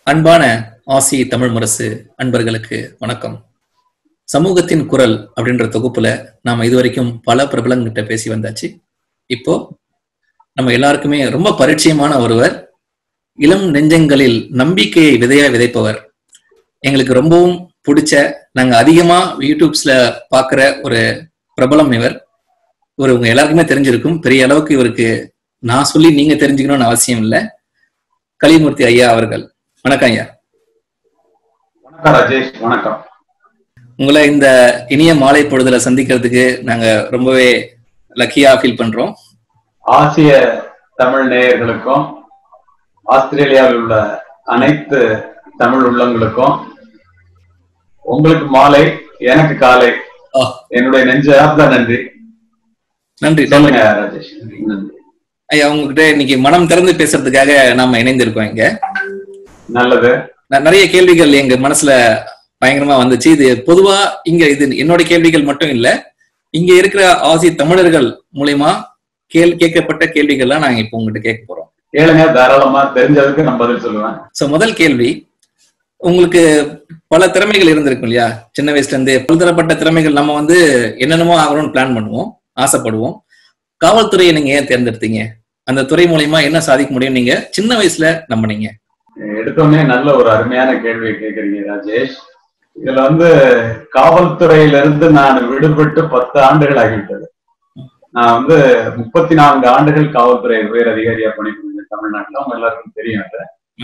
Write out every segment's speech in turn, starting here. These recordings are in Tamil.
அன்பான ஆசி தமிழ் முரசு அன்பர்களுக்கு வணக்கம். சமூகத்தின் குரல் அப்படின்ற தொகுப்புல நாம இதுவரைக்கும் பல பிரபலங்கிட்ட பேசி வந்தாச்சு. இப்போ நம்ம எல்லாருக்குமே ரொம்ப பரிச்சயமான ஒருவர், இளம் நெஞ்சங்களில் நம்பிக்கையை விதையா விதைப்பவர், எங்களுக்கு ரொம்பவும் பிடிச்ச, நாங்க அதிகமா யூடியூப்ஸ்ல பாக்குற ஒரு பிரபலம் இவர். உங்க எல்லாருக்குமே தெரிஞ்சிருக்கும். பெரிய அளவுக்கு இவருக்கு நான் சொல்லி நீங்க தெரிஞ்சுக்கணும்னு அவசியம் இல்லை. கலிமூர்த்தி ஐயா அவர்கள். வணக்கம் ஐயா. வணக்கம் ராஜேஷ். வணக்கம். உங்களை இந்த இனிய மாலை பொழுதுல சந்திக்கிறதுக்கு நாங்க ரொம்பவே லக்கியா ஃபீல் பண்றோம். ஆசிய தமிழ் நேயர்களுக்கும் ஆஸ்திரேலியாவில் உள்ள அனைத்து தமிழ் உள்ளங்களுக்கும் உங்களுக்கு மாலை, எனக்கு காலை. என்னுடைய நெஞ்சார்ந்த நன்றி. நன்றி. சொல்லுங்க ராஜேஷ். ஐயா, உங்ககிட்ட இன்னைக்கு மனம் திறந்து பேசுறதுக்காக நாம இணைந்திருக்கோம். இங்க நல்லது. நிறைய கேள்விகள் எங்க மனசுல பயங்கரமா வந்துச்சு. இது பொதுவா இங்க இது என்னோட கேள்விகள் மட்டும் இல்ல, இங்க இருக்கிற ஆசி தமிழர்கள் மூலமா கேட்கப்பட்ட கேள்விகள்லாம் நாங்க இப்போ உங்ககிட்ட கேட்க போறோம். கேளுங்க, தாராளமா. தெரிஞ்சதுக்கு நான் பதில் சொல்லுவேன். சோ முதல் கேள்வி, உங்களுக்கு பல திறமைகள் இருந்திருக்கும் இல்லையா? சின்ன வயசுல இருந்து பலதரப்பட்ட திறமைகள். நம்ம என்னென்னமோ ஆகணும்னு பிளான் பண்ணுவோம், ஆசைப்படுவோம். காவல்துறையை நீங்க ஏன் தேர்ந்தெடுத்தீங்க? அந்த துறை மூலமா என்ன சாதிக்க முடியும் நீங்க சின்ன வயசுல நம்பினீங்க? எடுத்தோடனே நல்ல ஒரு அருமையான கேள்வியை கேட்கறீங்க ராஜேஷ். இதுல காவல்துறையிலிருந்து நான் விடுபட்டு 10 ஆண்டுகள் ஆகிவிட்டது. நான் 34 ஆண்டுகள் காவல்துறை உயர் அதிகாரியா பணிபுரிந்தேன் தமிழ்நாட்டில். அவங்க எல்லாருக்கும் தெரியும். அது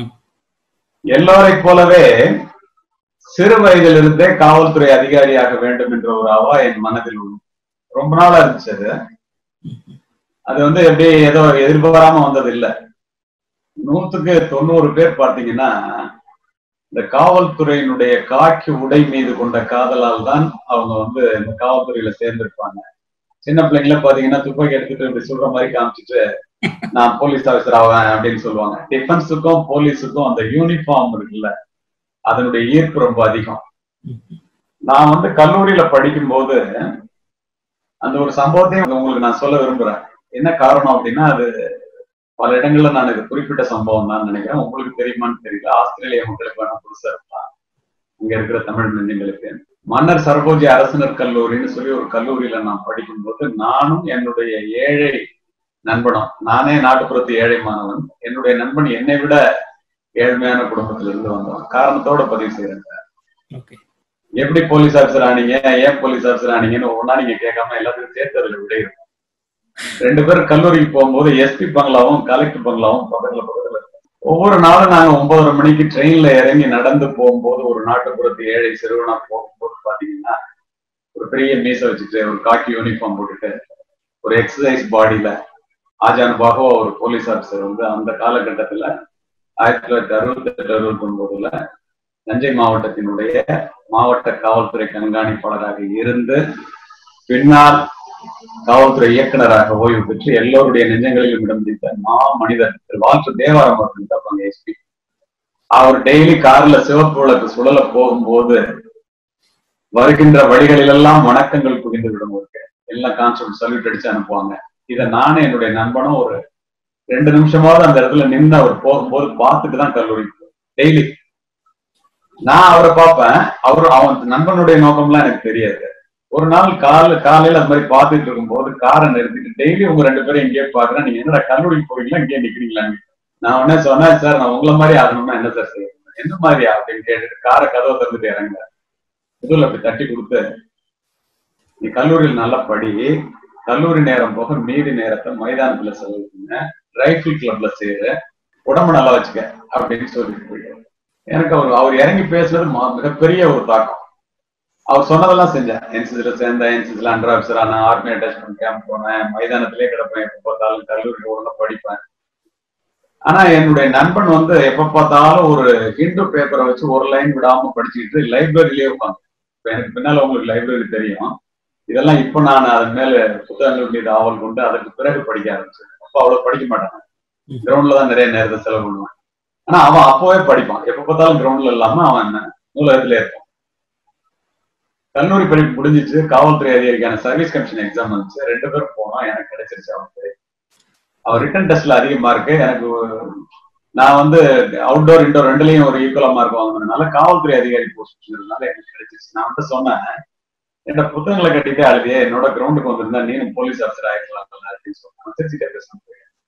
எல்லோரை போலவே சிறு வயதிலிருந்தே காவல்துறை அதிகாரியாக வேண்டும் என்ற ஒரு அவா என் மனதில் ரொம்ப நாளா இருந்துச்சு. அது எப்படி ஏதோ எதிர்பாராம வந்தது இல்லை. 100க்கு 90 பேர் பார்த்தீங்கன்னா இந்த காவல்துறையினுடைய காக்கி உடை மீது கொண்ட காதலால் தான் அவங்க இந்த காவல்துறையில சேர்ந்திருப்பாங்க. சின்ன பிள்ளைங்கள பாத்தீங்கன்னா துப்பாக்கி எடுத்துட்டு இப்படி சொல்ற மாதிரி காமிச்சிட்டு நான் போலீஸ் ஆஃபீஸர் ஆவேன் அப்படின்னு சொல்லுவாங்க. டிஃபென்ஸுக்கும் போலீஸுக்கும் அந்த யூனிஃபார்ம் இருக்குல்ல, அதனுடைய ஈர்ப்பு ரொம்ப அதிகம். நான் கல்லூரியில படிக்கும் போது அந்த ஒரு சம்பவத்தையும் உங்களுக்கு நான் சொல்ல விரும்புறேன். என்ன காரணம் அப்படின்னா, அது பல இடங்கள்ல நான் இது குறிப்பிட்ட சம்பவம் தான் நினைக்கிறேன். உங்களுக்கு தெரியுமான்னு தெரியல. ஆஸ்திரேலியா மக்களுக்கு வேணா புதுசா இருக்கலாம், இங்க இருக்கிற தமிழ் நெஞ்சங்களுக்கு. மன்னர் சரபோஜி அரசினர் கல்லூரின்னு சொல்லி ஒரு கல்லூரியில நான் படிக்கும்போது நானும் என்னுடைய ஏழை நண்பனும், நானே நாட்டுப்புறத்து ஏழை மாணவன், என்னுடைய நண்பன் என்னை விட ஏழ்மையான குடும்பத்துல இருந்து வந்தோம். காரணத்தோட பதிவு செய்யறேங்க. எப்படி போலீஸ் ஆஃபீஸர் ஆனீங்க, ஏன் போலீஸ் ஆஃபீஸர் ஆனீங்கன்னு ஒவ்வொன்னா நீங்க கேட்காம எல்லாத்துக்கும் சேர்த்து அதுல விட இருக்கும். 2 பேரும் கல்லூரிக்கு போகும்போது எஸ்பி பங்களாவும் கலெக்டர் பங்களாவும் பக்கத்துல இருக்கும். ஒவ்வொரு நாளும் நாங்க 9:30 மணிக்கு ட்ரெயின்ல இறங்கி நடந்து போகும்போது ஒரு நாட்டுப்புறத்து ஏழை சிறுவனா போகும்போது பாத்தீங்கன்னா ஒரு பெரிய மீச வச்சுட்டு ஒரு காக்கி யூனிஃபார்ம் போட்டுட்டு ஒரு எக்ஸசைஸ் பாடியில ஆஜான் பாகவா ஒரு போலீஸ் ஆஃபீஸர் அந்த காலகட்டத்துல 1968-69 தஞ்சை மாவட்டத்தினுடைய மாவட்ட காவல்துறை கண்காணிப்பாளராக இருந்து பின்னால் காவல்துறை இயக்குநராக ஓய்வு பெற்று எல்லோருடைய நெஞ்சங்களிலும் இடம் பிடித்த மனிதர் வால்டர் தேவாரம் அவர்கள் எஸ்பி. அவர் டெய்லி கார்ல சிவப்பு விளக்கு சுழல போகும்போது வருகின்ற வழிகளிலெல்லாம் வணக்கங்கள் குவிந்து விடும். எல்லாம் கான்ஸ்டபிள் சல்யூட் அடிச்சு அனுப்புவாங்க. இதை நானே என்னுடைய நண்பனும் ஒரு 2 நிமிஷமாவது அந்த இடத்துல நின்று அவர் போகும்போது பார்த்துட்டு தான் கல்லூரிக்கு டெய்லி. நான் அவரை பார்ப்பேன். அவன் நண்பனுடைய நோக்கம்லாம் எனக்கு தெரியாது. ஒரு நாள் காலையில அது மாதிரி பார்த்துட்டு இருக்கும்போது காரை நிறுத்திட்டு, டெய்லி உங்க 2 பேரும் எங்கேயே பாக்குறேன், நீங்க என்னடா கல்லூரிக்கு போவீங்களா, இங்கே நிக்கிறீங்களான்னு. நான் உடனே சொன்னேன், சார் நான் உங்களை மாதிரி ஆகணும்னா என்ன சார் செய்யணும், என்ன மாதிரியா அப்படின்னு கேட்டுட்டு காரை கதவை திறந்துட்டு இறங்க இதுல அப்படி தட்டி கொடுத்து, நீ கல்லூரியில் நல்லா படி, கல்லூரி நேரம் போக மீதி நேரத்தை மைதானத்துல செலவுங்க, ரைஃபிள் கிளப்ல சேரு, உடம்பு நல்லா வச்சுக்க அப்படின்னு சொல்லிட்டு போயிட்டாரு. எனக்கு அவர் இறங்கி பேசுறது மிகப்பெரிய ஒரு தாக்கம். அவர் சொன்னதெல்லாம் செஞ்சேன். என்சிசில சேர்ந்தேன், என்சிசில அண்டர் ஆஃபீஸர் ஆனேன், ஆர்மி அட்டாச்மெண்ட் கேம்ப் போனேன், மைதானத்திலே கிடப்பேன், எப்ப பார்த்தாலும் கல்லூரிக்கு ஒழுங்கா படிப்பேன். ஆனா என்னுடைய நண்பன் எப்ப பார்த்தாலும் ஒரு ஹிந்து பேப்பரை வச்சு ஒரு லைன் விடாம படிச்சுக்கிட்டு லைப்ரரியிலே உட்காந்து. இப்ப எனக்கு பின்னால உங்களுக்கு லைப்ரரி தெரியும். இதெல்லாம் இப்ப நான் அதன் மேல புத்தகங்கள் மீது ஆவல் கொண்டு அதற்கு பிறகு படிக்க ஆரம்பிச்சேன். அப்ப அவ்வளவு படிக்க மாட்டாங்க, கிரவுண்ட்ல தான் நிறைய நேரத்தை செலவு பண்ணுவேன். ஆனா அவன் அப்பவே படிப்பான். எப்ப பார்த்தாலும் கிரவுண்ட்ல இல்லாம அவன் நூலகத்திலே இருப்பான். கல்லூரி படிப்பு முடிஞ்சிச்சு, காவல்துறை அதிகாரிக்கான சர்வீஸ் கமிஷன் எக்ஸாம் வந்துச்சு. 2 பேரும் போனோம், எனக்கு கிடைச்சிருச்சு. அவர் ரிட்டன் டெஸ்ட்ல அதிக மார்க்கு, எனக்கு நான் வந்து அவுட்டோர் இன்டோர் ரெண்டுலயும் ஒரு ஈக்குவலா மார்க் வாங்கினதுனால காவல்துறை அதிகாரி போஸ்ட் எனக்கு கிடைச்சிச்சு. நான் வந்து சொன்னேன், என்ன புத்தகங்களை கட்டிட்டு அழுதியே என்னோட கிரவுண்டுக்கு வந்திருந்தா நீனும் போலீஸ் ஆஃபீஸர் ஆயிருக்கலாம் அப்படின்னு சொன்னேன். சிரிச்சுட்டே பேச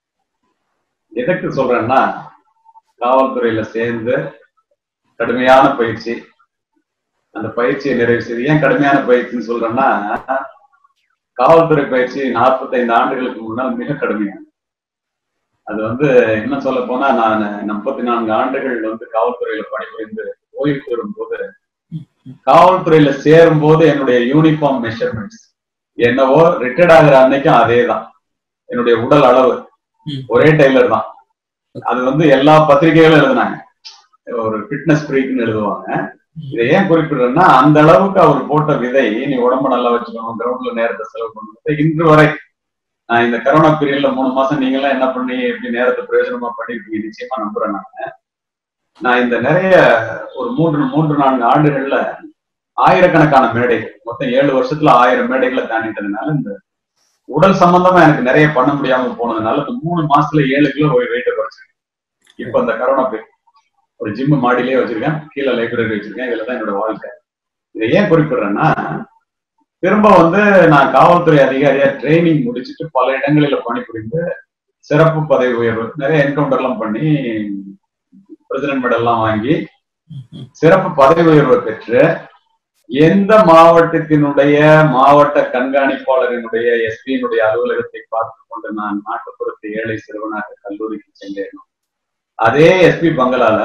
எதுக்கு சொல்றேன்னா, காவல்துறையில சேர்ந்து கடுமையான பயிற்சி, அந்த பயிற்சியை நிறைவு செய்து. ஏன் கடுமையான பயிற்சின்னு சொல்றேன்னா, காவல்துறை பயிற்சி 45 ஆண்டுகளுக்கு முன்னால் மிக கடுமையான. அது வந்து என்ன சொல்ல போனா, நான் 34 ஆண்டுகள் வந்து காவல்துறையில பணிபுரிந்து ஓய்வு பெறும் போது, காவல்துறையில சேரும் போது என்னுடைய யூனிஃபார்ம் மெஷர்மெண்ட்ஸ் என்னவோ ரிட்டையர்ட் ஆகிற அன்னைக்கும் அதே தான். என்னுடைய உடல் அளவு ஒரே டெய்லர் தான். அது வந்து எல்லா பத்திரிகைகளும் எழுதுனாங்க, ஒரு ஃபிட்னஸ் ஃப்ரீக்னு எழுதுவாங்க. இதை ஏன் குறிப்பிடுறேன்னா, அந்த அளவுக்கு அவர் போட்ட விதை, நீ உடம்ப நல்லா வச்சுக்கணும், கிரவுண்ட்ல நேரத்தை செலவு பண்ணணும். இன்று வரை நான் இந்த கரோனா பீரியட்ல 3 மாசம் நீங்க எல்லாம் என்ன பண்ணி எப்படி நேரத்தை பிரயோஜனமா பண்ணிருக்கீங்க நிச்சயமா நம்புறேன். நான் இந்த நிறைய ஒரு 3-4 ஆண்டுகள்ல ஆயிரக்கணக்கான மேடைகள், மொத்தம் 7 வருஷத்துல 1000 மேடைகளை தாண்டிட்டதுனால, இந்த உடல் சம்பந்தமா எனக்கு நிறைய பண்ண முடியாம போனதுனால இந்த 3 மாசத்துல 7 கிலோ வெயிட்ட குறைச்சிருக்கேன். இப்ப இந்த கரோனா பீரியட் ஒரு ஜிம் மாடியிலேயே வச்சிருக்கேன், கீழே லைப்ரரி வச்சிருக்கேன். இதுலதான் என்னோட வாழ்க்கை. இதை ஏன் குறிப்பிடுறேன்னா, திரும்ப வந்து நான் காவல்துறை அதிகாரியா ட்ரைனிங் முடிச்சுட்டு பல இடங்களில பணிபுரிந்து சிறப்பு பதவி உயர்வு, நிறைய என்கவுண்டர் எல்லாம் பண்ணி பிரசிடென்ட் மெடல் எல்லாம் வாங்கி சிறப்பு பதவி உயர்வை பெற்று, எந்த மாவட்டத்தினுடைய மாவட்ட கண்காணிப்பாளரினுடைய எஸ்பியினுடைய அலுவலகத்தை பார்த்து கொண்டு நான் நாட்டுப்புறத்து ஏழை சிறுவனாக கல்லூரிக்கு சென்றேன். அதே எஸ்பி பங்களால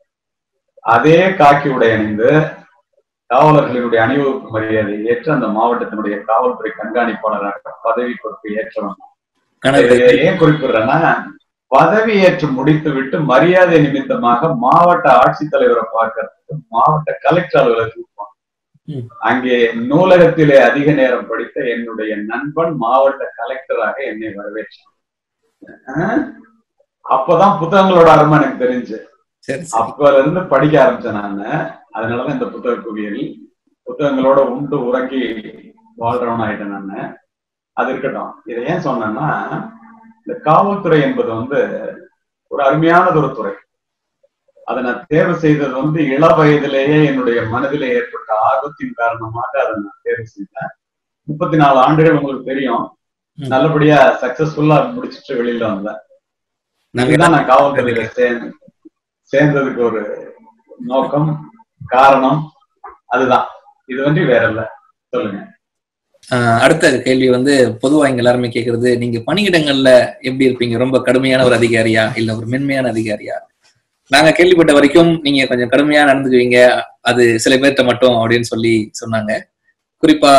அதே காக்கி உடை அணிந்து காவலர்களினுடைய அணிவகுப்பு மரியாதையை ஏற்று அந்த மாவட்டத்தினுடைய காவல்துறை கண்காணிப்பாளராக பதவி பொறுப்பு ஏற்றவன். ஏன் குறிப்பிடுறேன்னா, பதவி ஏற்று முடித்து விட்டு மரியாதை நிமித்தமாக மாவட்ட ஆட்சித்தலைவரை பார்க்கறதுக்கு மாவட்ட கலெக்டர் அலுவலகத்துக்கு போனோம். அங்கே நூலகத்திலே அதிக நேரம் படித்த என்னுடைய நண்பன் மாவட்ட கலெக்டராக என்னை வரவேற்றான். அப்பதான் புத்தகங்களோட அருமை எனக்கு தெரிஞ்சு. அப்பல இருந்து படிக்க ஆரம்பிச்சேன் நானு. அதனாலதான் இந்த புத்தக குவியல், புத்தகங்களோட உண்டு உறங்கி வாழ்றவன் ஆயிட்டேன் நானு. அது இருக்கட்டும். இதை ஏன் சொன்னேன்னா, இந்த காவல்துறை என்பது வந்து ஒரு அருமையானது ஒரு துறை. அதை நான் தேர்வு செய்தது வந்து இள வயதிலேயே என்னுடைய மனதிலே ஏற்பட்ட ஆர்வத்தின் காரணமாக அதை நான் தேர்வு செய்தேன். 34 ஆண்டுகள் உங்களுக்கு தெரியும், நல்லபடியா சக்சஸ்ஃபுல்லா முடிச்சுட்டு வெளியில வந்தேன். இதுதான் நான் காவல்துறையில சேர்ந்ததுக்கு ஒரு நோக்கம், காரணம். அதுதான், இது வந்து வேற இல்ல. சொல்லுங்க. அடுத்த கேள்வி வந்து பொதுவா இங்க எல்லாருமே கேக்குறது, நீங்க பணியிடங்கள்ல எப்படி இருப்பீங்க? ரொம்ப கடுமையான ஒரு அதிகாரியா இல்ல ஒரு மென்மையான அதிகாரியா? நாங்க கேள்விப்பட்ட வரைக்கும் நீங்க கொஞ்சம் கடுமையா நடந்துக்குவீங்க, அது சில பேர்கிட்ட மட்டும் அப்படின்னு சொல்லி சொன்னாங்க. குறிப்பா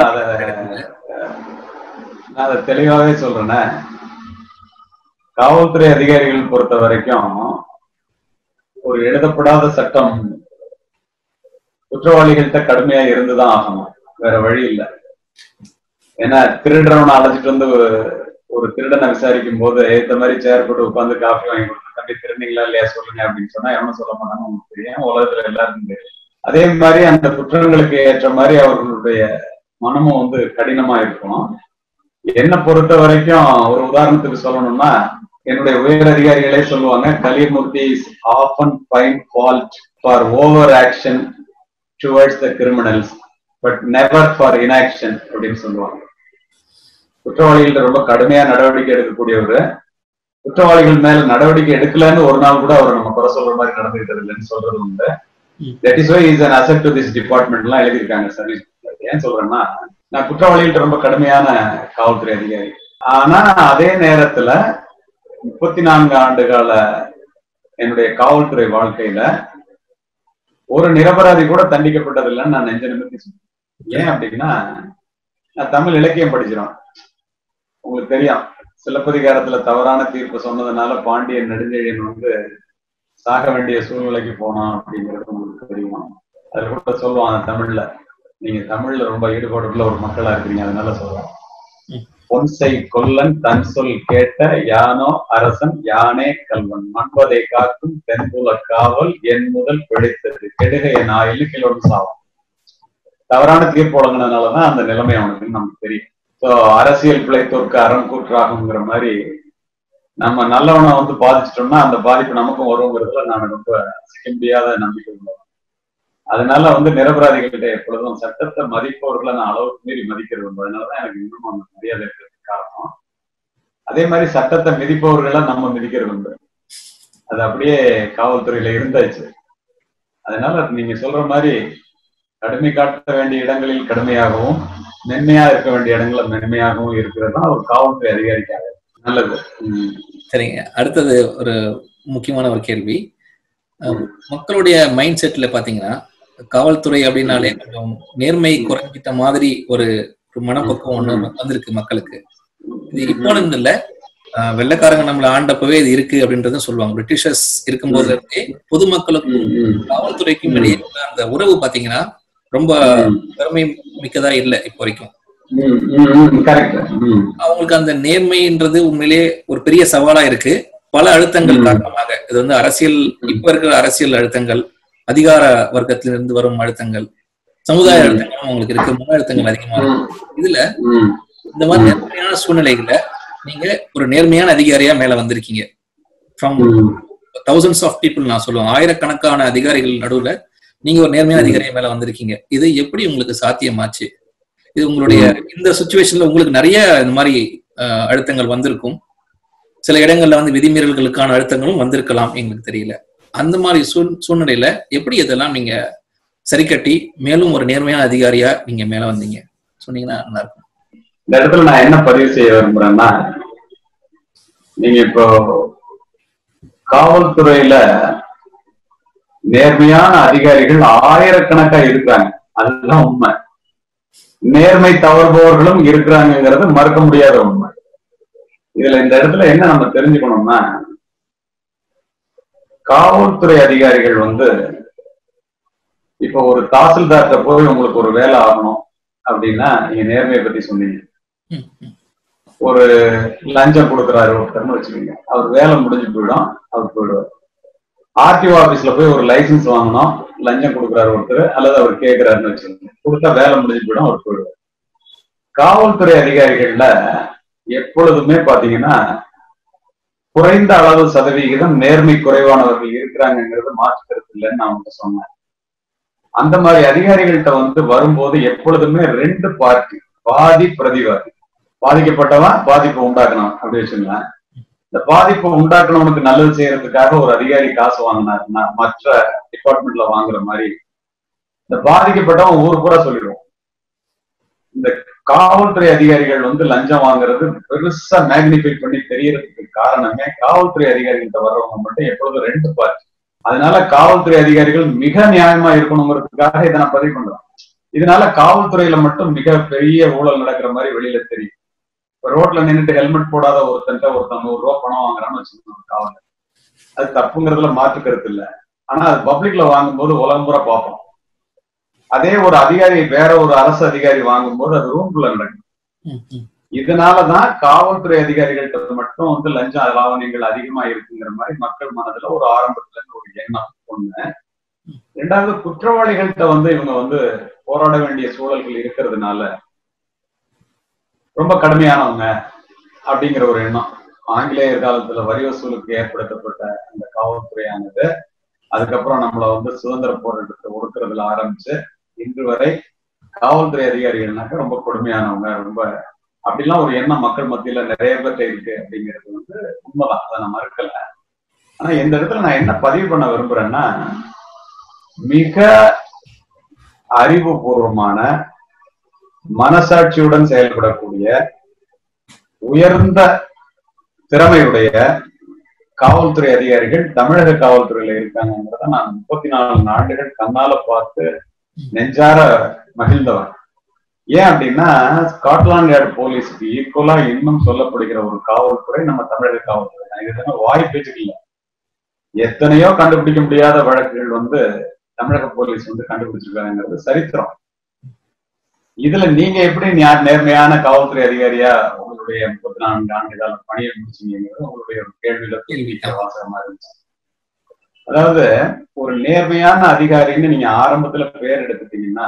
நான் அதை தெளிவாவே சொல்றேன்னா, காவல்துறை அதிகாரிகள் பொறுத்த வரைக்கும் ஒரு எழுதப்படாத சட்டம் குற்றவாளிகள்கிட்ட கடுமையா இருந்துதான் ஆகணும், வேற வழி இல்லை. ஏன்னா திருடுறவனை அழைச்சிட்டு வந்து ஒரு திருடனை விசாரிக்கும் போது ஏத்த மாதிரி சேர் போட்டு உட்காந்து காஃபி வாங்கி கொடுத்து, தம்பி திருநீங்களா இல்லையா சொல்லுங்க அப்படின்னு சொன்னா எவனும் சொல்ல மாட்டாங்க. உங்களுக்கு தெரியும், உலகத்துல எல்லாருக்கும் தெரியும். அதே மாதிரி அந்த குற்றங்களுக்கு ஏற்ற மாதிரி அவர்களுடைய மனமும் வந்து கடினமா இருக்கும். என்னை பொறுத்த வரைக்கும் ஒரு உதாரணத்துக்கு சொல்லணும்னா, என்னுடைய உயர் அதிகாரிகளே சொல்லுவாங்க, Kaliyamoorthy is often found fault for over action towards the criminals but never for inaction அப்படின்னு சொல்லுவாங்க. குற்றவாளிகள்ட்ட ரொம்ப கடுமையா நடவடிக்கை எடுக்கக்கூடியவர், குற்றவாளிகள் மேல நடவடிக்கை எடுக்கலன்னு ஒரு நாள் கூட அவர் நம்ம குறை சொல்ற மாதிரி நடந்துகிட்டது இல்லைன்னு சொல்றது உண்டு. That is why is an asset to this department எல்லாம் எழுதியிருக்காங்க சர்வீஸ். ஏன் சொல்றேன்னா, நான் குற்றவாளிகள்ட்ட ரொம்ப கடுமையான காவல்துறை அதிகாரி. ஆனா அதே நேரத்துல 34 ஆண்டு கால என்னுடைய காவல்துறை வாழ்க்கையில ஒரு நிரபராதி கூட தண்டிக்கப்பட்டது இல்லைன்னு நான் நெஞ்ச நிமிர்த்தி சொல்றேன். ஏன் அப்படின்னா, நான் தமிழ் இலக்கியம் படிச்சிடும். உங்களுக்கு தெரியும், சிலப்பதிகாரத்துல தவறான தீர்ப்பு சொன்னதுனால பாண்டியன் நெடுஞ்செழியன் வந்து சாக வேண்டிய சூழ்நிலைக்கு போனான் அப்படிங்கிறது உங்களுக்கு தெரியும். அது கூட சொல்லுவாங்க தமிழ்ல, நீங்க தமிழ்ல ரொம்ப ஈடுபாடுள்ள ஒரு மக்களா இருக்கிறீங்க, அதனால சொல்றேன். பொன்சை கொல்லன் தன் சொல் கேட்ட யானோ அரசன் யானே கல்வன் மண்பதை காக்கும் தென்புல காவல் என் முதல் பிடித்தது கெடுக என் ஆயில் கிலோடு சாவம். தவறான தீர்ப்பு வழங்கினதுனாலதான் அந்த நிலைமை அவனுக்கு நமக்கு தெரியும். ஸோ அரசியல் பிழைத்தோர்க்கு அறம் கூற்றாகுங்கிற மாதிரி நம்ம நல்லவனை வந்து பாதிச்சிட்டோம்னா அந்த பாதிப்பு நமக்கும் வருங்கிறதுல நான் ரொம்ப சிக்க முடியாத நம்பிக்கை உள்ளவன். அதனால வந்து நிரபராதிகள்கிட்ட எப்பொழுதும் சட்டத்தை மதிப்பவர்களை நான் அளவுக்கு மீறி மதிக்கிறது உண்டு. அதனாலதான் எனக்கு இன்னும் அந்த மரியாதை இருக்கிறதுக்கு காரணம். அதே மாதிரி சட்டத்தை மிதிப்பவர்களை நம்ம மிதிக்கிறது உண்டு. அது அப்படியே காவல்துறையில இருந்தாச்சு. அதனால நீங்க சொல்ற மாதிரி கடுமை காட்ட வேண்டிய இடங்களில் கடுமையாகவும் மென்மையா இருக்க வேண்டிய இடங்கள்ல மென்மையாகவும் இருக்கிறது தான் ஒரு காவல்துறை அதிகாரிக்காக நல்லது. சரிங்க. அடுத்தது ஒரு முக்கியமான ஒரு கேள்வி. மக்களுடைய மைண்ட் செட்ல பாத்தீங்கன்னா காவல்துறை அப்படின்னாலே கொஞ்சம் நேர்மை குறைஞ்சிட்ட மாதிரி ஒரு மனப்பக்குவம் ஒண்ணு வந்திருக்கு மக்களுக்கு. இது இப்போன்னு இல்ல, வெள்ளைக்காரங்க நம்மளை ஆண்டப்பவே இது இருக்கு அப்படின்றத சொல்லுவாங்க. பிரிட்டிஷர்ஸ் இருக்கும்போது பொதுமக்களுக்கும் காவல்துறைக்கும் இடையே அந்த உறவு பாத்தீங்கன்னா ரொம்ப பெருமை மிக்கதா இல்லை இப்போ வரைக்கும். அவங்களுக்கு அந்த நேர்மைன்றது உண்மையிலேயே ஒரு பெரிய சவாலா இருக்கு. பல அழுத்தங்கள் காரணமாக இது வந்து அரசியல், இப்ப இருக்கிற அரசியல் அழுத்தங்கள், அதிகார வர்க்கத்திலிருந்து வரும் அழுத்தங்கள், சமுதாய அழுத்தங்களும் அவங்களுக்கு இருக்கு, மன அழுத்தங்கள் அதிகமா இருக்கு. இதுல இந்த மாதிரி நேர்மையான சூழ்நிலைகளை நீங்க ஒரு நேர்மையான அதிகாரியா மேல வந்திருக்கீங்க. ஃப்ரம் thousands ஆஃப் பீப்புள், நான் சொல்லுவேன் ஆயிரக்கணக்கான அதிகாரிகள் நடுவுல நீங்க ஒரு நேர்மையான அதிகாரியா மேல வந்திருக்கீங்க. இது எப்படி உங்களுக்கு சாத்தியமாச்சு? இது உங்களுடைய இந்த சுச்சுவேஷன்ல உங்களுக்கு நிறைய இந்த மாதிரி அழுத்தங்கள் வந்திருக்கும். சில இடங்கள்ல வந்து விதிமீறல்களுக்கான அழுத்தங்களும் வந்திருக்கலாம், எங்களுக்கு தெரியல. அந்த மாதிரி சூழ்நிலையில எப்படி இதெல்லாம் நீங்க சரி கட்டி மேலும் ஒரு நேர்மையான அதிகாரியா நீங்க மேல வந்தீங்க சொன்னீங்கன்னா நல்லா இருக்கும். இந்த இடத்துல நான் என்ன பதிவு செய்ய விரும்புறேன்னா, நீங்க இப்போ காவல்துறையில நேர்மையான அதிகாரிகள் ஆயிரக்கணக்கா இருக்காங்க, அதுதான் உண்மை. நேர்மை தவறுபவர்களும் இருக்கிறாங்கிறது மறுக்க முடியாத உண்மை. இதுல இந்த இடத்துல என்ன நம்ம தெரிஞ்சுக்கணும்னா, காவல்துறை அதிகாரிகள் வந்து இப்ப ஒரு தாசில்தார்கிட்ட போய் உங்களுக்கு ஒரு வேலை ஆகணும் அப்படின்னா, நீங்க நேர்மையை பத்தி சொன்னீங்க. ஒரு லஞ்சம் கொடுக்குறாரு ஒருத்தர்னு வச்சுக்கோங்க, அவர் வேலை முடிஞ்சு போயிடும், அவர் போயிடுவார். ஆர்டிஓ ஆபீஸ்ல போய் ஒரு லைசன்ஸ் வாங்கணும், லஞ்சம் கொடுக்குறாரு ஒருத்தர், அல்லது அவர் கேட்கிறாருன்னு வச்சுக்கோங்க, கொடுத்தா வேலை முடிஞ்சு போயிடும், அவர் போயிடுவார். காவல்துறை அதிகாரிகள்ல எப்பொழுதுமே பாத்தீங்கன்னா குறைந்த அளவு சதவிகிதம் நேர்மை குறைவானவர்கள் இருக்கிறாங்கிறது மாற்றுக்கிறது இல்லைன்னு நான் வந்து சொன்னேன். அந்த மாதிரி அதிகாரிகள்கிட்ட வந்து வரும்போது எப்பொழுதுமே ரெண்டு பார்ட்டி, பாதி பிரதிவாதி. பாதிக்கப்பட்டவன் பாதிப்பை உண்டாக்கணும் அப்படி வச்சுக்கலாம். இந்த பாதிப்பை உண்டாக்கணும்னுக்கு நல்லது செய்யறதுக்காக ஒரு அதிகாரி காசு வாங்கினாருன்னா மற்ற டிபார்ட்மெண்ட்ல வாங்குற மாதிரி இந்த பாதிக்கப்பட்டவன் ஊர் பூரா சொல்லிடுவோம். இந்த காவல்துறை அதிகாரிகள் வந்து லஞ்சம் வாங்குறது பெருசா மேக்னிஃபை பண்ணி தெரியறதுக்கு காரணமே காவல்துறை அதிகாரிகள்கிட்ட வர்றவங்க மட்டும் எப்பொழுதும் ரெண்டு பார்ட்டி. அதனால காவல்துறை அதிகாரிகள் மிக நியாயமா இருக்கணுங்கிறதுக்காக இதை நான் பதிவு பண்றேன். இதனால காவல்துறையில மட்டும் மிக பெரிய ஊழல் நடக்கிற மாதிரி வெளியில தெரியும். இப்ப ரோட்ல நின்றுட்டு ஹெல்மெட் போடாத ஒருத்தன் ₹100 பணம் வாங்குறான்னு வச்சுக்கோங்க காவல், அது தப்புங்கிறதுல மாற்று கருத்து இல்லை. ஆனா அது பப்ளிக்ல வாங்கும்போது உலகம் பூரா பார்ப்போம். அதே ஒரு அதிகாரி வேற ஒரு அரசு அதிகாரி வாங்கும்போது அது ரூம்குள்ள நடக்கும். இதனாலதான் காவல்துறை அதிகாரிகள்கிட்ட மட்டும் வந்து லஞ்ச லாவணியங்கள் அதிகமா இருக்குங்கிற மாதிரி மக்கள் மனதுல ஒரு ஆரம்பத்துல இருந்து ஒரு எண்ணம் ஒண்ணு. ரெண்டாவது, குற்றவாளிகள்கிட்ட வந்து இவங்க வந்து போராட வேண்டிய சூழல்கள் இருக்கிறதுனால ரொம்ப கடுமையானவங்க அப்படிங்கிற ஒரு எண்ணம். ஆங்கிலேயர் காலத்துல வரி வசூலுக்கு ஏற்படுத்தப்பட்ட அந்த காவல்துறையானது அதுக்கப்புறம் நம்மள வந்து சுதந்திர போராட்டத்தை ஒடுக்குறதுல ஆரம்பிச்சு இன்று வரை காவல்துறை அதிகாரிகள்னாக்க ரொம்ப கொடுமையானவங்க, ரொம்ப அப்படிலாம் ஒரு எண்ணம் மக்கள் மத்தியில நிறைய பேர்ட்ட இருக்கு அப்படிங்கிறது வந்து உண்மைதான், அதை நான் மறுக்கல. ஆனா இந்த இடத்துல நான் என்ன பதிவு பண்ண விரும்புறேன்னா, மிக அறிவுபூர்வமான மனசாட்சியுடன் செயல்படக்கூடிய உயர்ந்த திறமையுடைய காவல்துறை அதிகாரிகள் தமிழக காவல்துறையில இருக்காங்கிறத நான் 34 ஆண்டுகள் கண்ணால பார்த்து நெஞ்சார மகிழ்ந்தவன். ஏன் அப்படின்னா, ஸ்காட்லாந்து யார்டு போலீஸுக்கு ஈக்குவலா இன்னும் சொல்லப்படுகிற ஒரு காவல்துறை நம்ம தமிழக காவல்துறை. இது வாய் பேச்சுக்கு இல்லை. எத்தனையோ கண்டுபிடிக்க முடியாத வழக்குகள் வந்து தமிழக போலீஸ் வந்து கண்டுபிடிச்சிருக்காங்கிறது சரித்திரம். இதுல நீங்க எப்படி நேர்மையான காவல்துறை அதிகாரியா உங்களுடைய 34 ஆண்டு கால பணியை முடிச்சீங்கிறது உங்களுடைய ஒரு கேள்வியில வாசகமா இருந்துச்சு. அதாவது ஒரு நேர்மையான அதிகாரின்னு நீங்க ஆரம்பத்துல பேர் எடுத்துட்டீங்கன்னா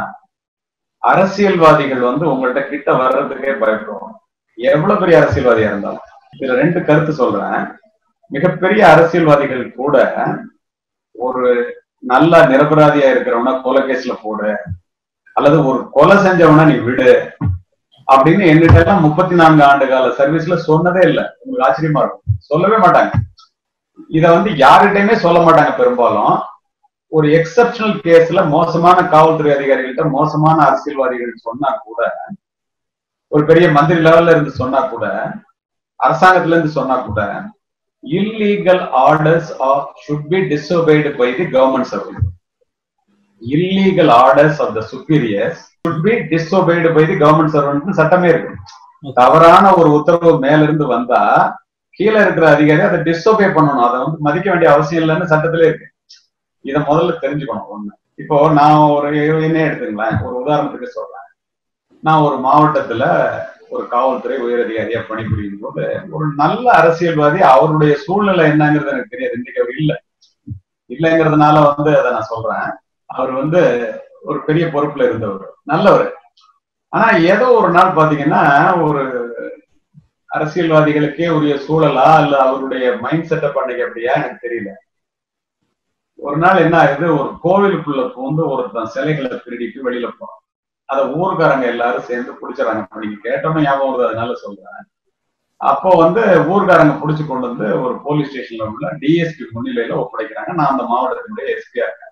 அரசியல்வாதிகள் வந்து உங்கள்ட்ட கிட்ட வர்றதுக்கே பயப்படுவாங்க, எவ்வளவு பெரிய அரசியல்வாதியா இருந்தாலும். இதுல 2 கருத்து சொல்றேன். மிகப்பெரிய அரசியல்வாதிகள் கூட ஒரு நல்ல நிரபராதியா இருக்கிறவனா கொலை கேஸ்ல போடு, அல்லது ஒரு கொலை செஞ்சவனா நீ விடு அப்படின்னு என்னிட்ட 34 ஆண்டு கால சர்வீஸ்ல சொன்னதே இல்லை. உங்களுக்கு ஆச்சரியமா இருக்கும், சொல்லவே மாட்டாங்க. இத யார்கிட்டயுமே சொல்ல மாட்டாங்க. பெரும்பாலும் ஒரு எக்ஸப்ஷனல் கேஸ்ல மோசமான காவல்துறை அதிகாரிகள்கிட்ட மோசமான அரசியல்வாதிகள் சொன்னா கூட, ஒரு பெரிய மந்திரி லெவல்ல இருந்து சொன்னா கூட, அரசாங்கத்துல இருந்து சொன்னா கூட, illegal orders should be disobeyed by the government servant. Illegal orders of the superiors should be disobeyed by the government servant. சட்டமே இருக்கு. தவறான ஒரு உத்தரவு மேல இருந்து வந்தா கீழே இருக்கிற அதிகாரி அதை டிஸ்ஓபே பண்ணணும், அதை மதிக்க வேண்டிய அவசியம் இல்லைன்னு சட்டத்திலே இருக்கு. இதை முதல்ல தெரிஞ்சுக்கணும். ஒண்ணு, இப்போ நான் ஒரு என்ன எடுத்துங்களேன், ஒரு உதாரணத்துக்கு சொல்றேன். நான் ஒரு மாவட்டத்துல ஒரு காவல்துறை உயரதிகாரியா பணிபுரியும் போது ஒரு நல்ல அரசியல்வாதி, அவருடைய சூழ்நிலை என்னங்கிறது எனக்கு தெரியாது, இன்னைக்கு அவர் இல்லைங்கிறதுனால அதை நான் சொல்றேன். அவர் ஒரு பெரிய பொறுப்புல இருந்தவர், நல்லவர். ஆனா ஏதோ ஒரு நாள் பாத்தீங்கன்னா ஒரு அரசியல்வாதிகளுக்கே உரிய சூழலா இல்ல அவருடைய மைண்ட் செட்டப் அன்னைக்கு அப்படியா எனக்கு தெரியல. ஒரு நாள் என்ன ஆகுது, ஒரு கோவிலுக்குள்ள பூந்து ஒருத்தன் சிலைகளை திருடிட்டு வெளியில போறான். அதை ஊர்காரங்க எல்லாரும் சேர்ந்து பிடிச்சிடறாங்க. நீங்க கேட்டோன்னு ஞாபகம் வருது, அதனால சொல்றேன். அப்போ ஊர்காரங்க பிடிச்சு கொண்டு ஒரு போலீஸ் ஸ்டேஷன்ல உள்ள டிஎஸ்பி முன்னிலையில ஒப்படைக்கிறாங்க. நான் அந்த மாவட்டத்தினுடைய எஸ்பியா இருக்கேன்.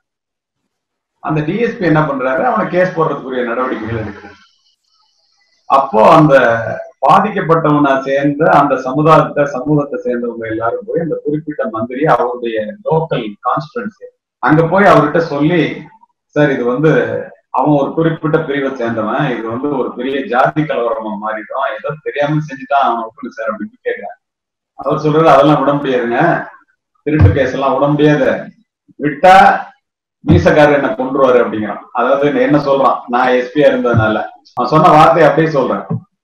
அந்த டிஎஸ்பி என்ன பண்றாரு, அவனை கேஸ் போடுறதுக்குரிய நடவடிக்கைகள் எடுக்கிறாரு. அப்போ அந்த பாதிக்கப்பட்டவனை சேர்ந்த அந்த சமூகத்தை சேர்ந்தவங்க எல்லாரும் போய் அந்த குறிப்பிட்ட மந்திரி, அவருடைய லோக்கல் கான்ஸ்டிடுவன்சி அங்க போய் அவர்கிட்ட சொல்லி, சார் இது அவன் ஒரு குறிப்பிட்ட பிரிவை சேர்ந்தவன், இது ஒரு பெரிய ஜாதி கலவரமா மாறிடும், ஏதோ தெரியாம செஞ்சுட்டான், அவன் ஒப்புன்னு சார் அப்படின்னு கேட்கிறான். அவர் சொல்றாரு, அதெல்லாம் விட முடியாதுங்க, திருட்டு கேஸ் எல்லாம் விட முடியாது, விட்டா மீசக்காரர் என்ன கொண்டுருவாரு அப்படிங்கிறான். அதாவது என்ன சொல்றான், நான் எஸ்பியா இருந்ததுனால அவன் சொன்ன வார்த்தையை அப்படியே சொல்றேன்.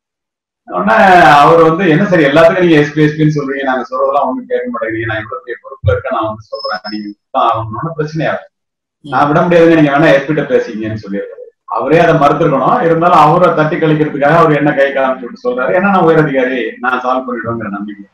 உடனே அவர் என்ன சரி எல்லாத்துக்கும் நீங்க எஸ்பின்னு சொல்றீங்க, நாங்க சொல்றதெல்லாம் ஒண்ணும் கேட்க மாட்டேங்கிறீங்க, நான் இவ்வளவு பெரிய பொறுப்புல இருக்கேன், நான் சொல்றேன், நீங்க அவனோட பிரச்சனையாகும், நான் விட முடியாதுங்க, நீங்க வேணா எஸ்பிட்ட பேசிக்கீங்கன்னு சொல்லியிருக்காரு. அவரே அதை மறுத்துருக்கணும், இருந்தாலும் அவரை தட்டி கழிக்கிறதுக்காக அவர் என்ன கை காமிச்சு சொல்றாரு, ஏன்னா நான் உயர் அதிகாரி, நான் சால்வ் பண்ணிடுவேங்கிற நம்பிக்கை.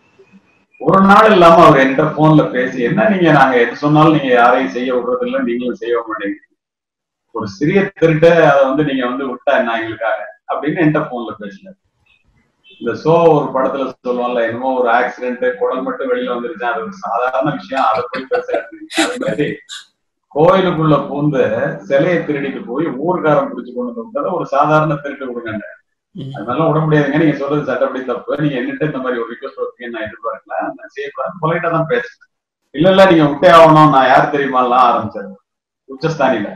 ஒரு நாள் இல்லாம அவர் என்கிட்ட போன்ல பேசி, என்ன நீங்க நாங்க எது சொன்னாலும் நீங்க யாரையும் செய்ய விடுறது இல்லை, நீங்களும் செய்ய மாட்டேங்க, ஒரு சிறிய திருட்ட அதை நீங்க விட்டா என்ன எங்களுக்காக அப்படின்னு என்கிட்ட போன்ல பேசினார். இந்த ஒரு படத்துல சொல்லுவாங்கல்ல, என்னமோ ஒரு ஆக்சிடென்ட், குடல் மட்டும் வெளியில வந்துருச்சு, அது ஒரு சாதாரண விஷயம், அதை போய் பேசுறாரு. அது மாதிரி கோயிலுக்குள்ள பூந்து சிலையை திருடிட்டு போய் ஊர்காரம் பிடிச்சு கொண்டு வந்ததை ஒரு சாதாரண திருட்டு கொடுங்க, அதனால விட முடியாதுங்க, நீங்க சொல்றது சட்டப்படி தப்பு, நீங்க என்னட்டு இந்த மாதிரி ஒரு ரிக்வஸ்ட் வைப்பீங்கன்னு நான் எதிர்பார்க்கல, நான் செய்யக்கூடாது, பொலைட்டா தான் பேசுறேன். இல்ல நீங்க விட்டே ஆகணும், நான் யார் தெரியுமாலாம் ஆரம்பிச்சாரு உச்சஸ்தானில.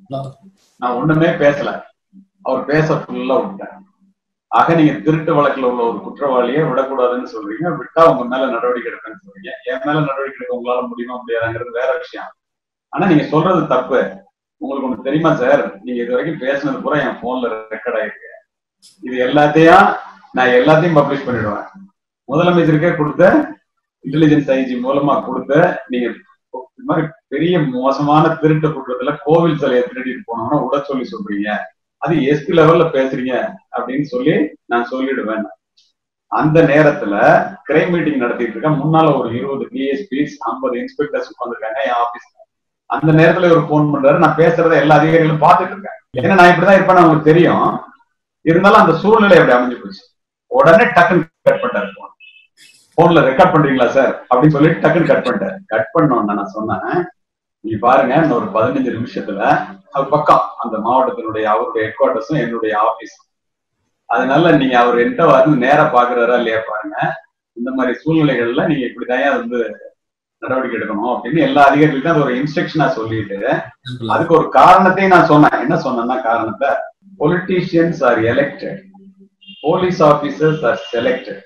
நான் ஒண்ணுமே பேசல, அவர் பேச ஃபுல்லா விட்டேன். ஆக நீங்க திருட்டு வழக்குல உள்ள ஒரு குற்றவாளியை விடக்கூடாதுன்னு சொல்றீங்க, விட்டா உங்க மேல நடவடிக்கை எடுப்பேன்னு சொல்றீங்க. என் மேல நடவடிக்கை எடுக்க உங்களால முடியுமா முடியாதுங்கிறது வேற விஷயம். ஆனா நீங்க சொல்றது தப்பு. உங்களுக்கு ஒண்ணு தெரியுமா சார், நீங்க இது வரைக்கும் பேசினது பூரா என் போன்ல ரெக்கார்ட் ஆயிருக்கு, இது எல்லாத்தையும் பப்ளிஷ் பண்ணிடுவேன். முதலமைச்சருக்கே கொடுத்த இன்டெலிஜென்ஸ் ஐஜி மூலமா கொடுத்த, நீங்க இது மாதிரி பெரிய மோசமான திருட்டு குற்றத்துல கோவில் சிலையை திருடிட்டு போனோம்னா விட சொல்றீங்க, அது எஸ்பி லெவல்ல பேசுறீங்க அப்படின்னு சொல்லி நான் சொல்லிடுவேன். அந்த நேரத்துல கிரைம் மீட்டிங் நடத்திட்டு இருக்கேன், முன்னால ஒரு 20 டிஎஸ்பிஸ் 50 இன்ஸ்பெக்டர்ஸ் உட்காந்துருக்காங்க என் ஆபீஸ்ல. அந்த நேரத்துல ஒரு போன் பண்றாரு, நான் பேசுறத எல்லா அதிகாரிகளும் பார்த்துட்டு இருக்கேன், ஏன்னா நான் இப்படிதான் இருப்பேன்னு அவங்களுக்கு தெரியும். இருந்தாலும் அந்த சூழ்நிலை அப்படி அமைஞ்சு போச்சு. உடனே டக்குன்னு கட் பண்ணிட்டாரு, போன்ல ரெக்கார்ட் பண்றீங்களா சார் அப்படின்னு சொல்லிட்டு டக்குன்னு கட் பண்ணிட்டாரு. கட் பண்ணோன்னு நான் சொன்னேன், நீ பாருங்க இன்னும் ஒரு 15 நிமிஷத்துல அவர் பக்கம் அந்த மாவட்டத்தினுடைய அவருடைய ஹெட் குவார்டர்ஸும் என்னுடைய ஆபீஸ், அதனால நீங்க அவர் என்கிட்ட நேரா பாக்குறாரா இல்லையா பாருங்க, இந்த மாதிரி சூழ்நிலைகள்ல நீங்க இப்படிதான் நடவடிக்கை எடுக்கணும் அப்படின்னு எல்லா அதிகாரிகளுக்கும் அது ஒரு இன்ஸ்ட்ரக்ஷனா சொல்லிட்டு, அதுக்கு ஒரு காரணத்தையும் நான் சொன்னேன். என்ன சொன்னேன்னா, காரணத்தை, politicians are elected, police officers are selected.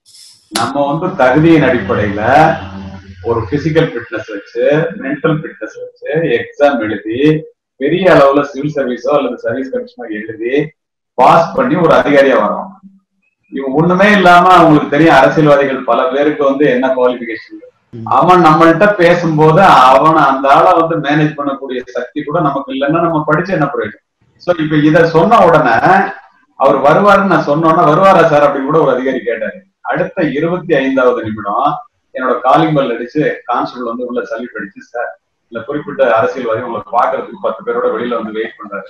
நம்ம தகுதியின் அடிப்படையில ஒரு பிசிக்கல் ஃபிட்னஸ் வச்சு, மென்டல் ஃபிட்னஸ் வச்சு எக்ஸாம் எழுதி, பெரிய அளவுல சிவில் சர்வீஸோ அல்லது சர்வீஸ் கமிஷனோ எழுதி பாஸ் பண்ணி ஒரு அதிகாரியா வரோம். இவங்க ஒண்ணுமே இல்லாம அவங்களுக்கு தெரியும் அரசியல்வாதிகள் பல பேருக்கு என்ன குவாலிபிகேஷன், அவன் நம்மள்கிட்ட பேசும்போது அவன் அந்த ஆளை மேனேஜ் பண்ணக்கூடிய சக்தி கூட நமக்கு இல்லைன்னா நம்ம படிச்சு என்ன பிரயோஜனம். சோ இப்ப இத சொன்ன உடனே அவர் வருவாருன்னு நான் சொன்னோன்னா, வருவாரா சார் அப்படின்னு கூட ஒரு அதிகாரி கேட்டாரு. அடுத்த 25வது நிமிடம் என்னோட காலிங் பெல் அடிச்சு கான்ஸ்டபிள் வந்து உள்ள சல்யூட் அடிச்சு, சார் இல்ல குறிப்பிட்ட அரசியல்வாதி உங்களை பாக்குறதுக்கு 10 பேரோட வெளியில வந்து வெயிட் பண்றாரு,